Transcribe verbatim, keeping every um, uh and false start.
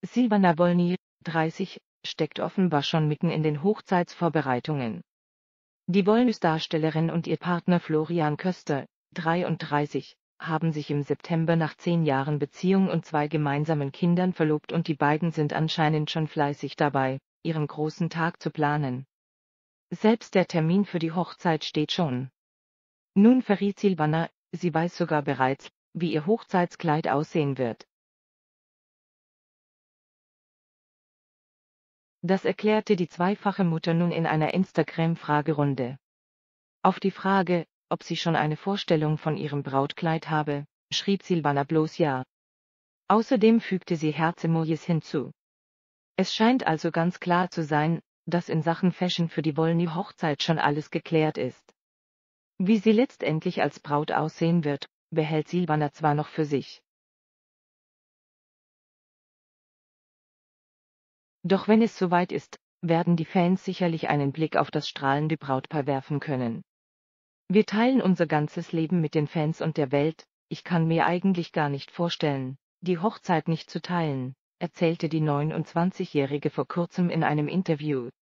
Silvana Wolny, dreißig, steckt offenbar schon mitten in den Hochzeitsvorbereitungen. Die Wolnys-Darstellerin und ihr Partner Florian Köster, dreiunddreißig, haben sich im September nach zehn Jahren Beziehung und zwei gemeinsamen Kindern verlobt und die beiden sind anscheinend schon fleißig dabei, ihren großen Tag zu planen. Selbst der Termin für die Hochzeit steht schon. Nun verriet Silvana, sie weiß sogar bereits, wie ihr Hochzeitskleid aussehen wird. Das erklärte die zweifache Mutter nun in einer Instagram-Fragerunde. Auf die Frage, ob sie schon eine Vorstellung von ihrem Brautkleid habe, schrieb Silvana bloß ja. Außerdem fügte sie Herz-Emojis hinzu. Es scheint also ganz klar zu sein, dass in Sachen Fashion für die Wolny-Hochzeit schon alles geklärt ist. Wie sie letztendlich als Braut aussehen wird, behält Silvana zwar noch für sich. Doch wenn es soweit ist, werden die Fans sicherlich einen Blick auf das strahlende Brautpaar werfen können. Wir teilen unser ganzes Leben mit den Fans und der Welt, ich kann mir eigentlich gar nicht vorstellen, die Hochzeit nicht zu teilen, erzählte die neunundzwanzigjährige vor kurzem in einem Interview.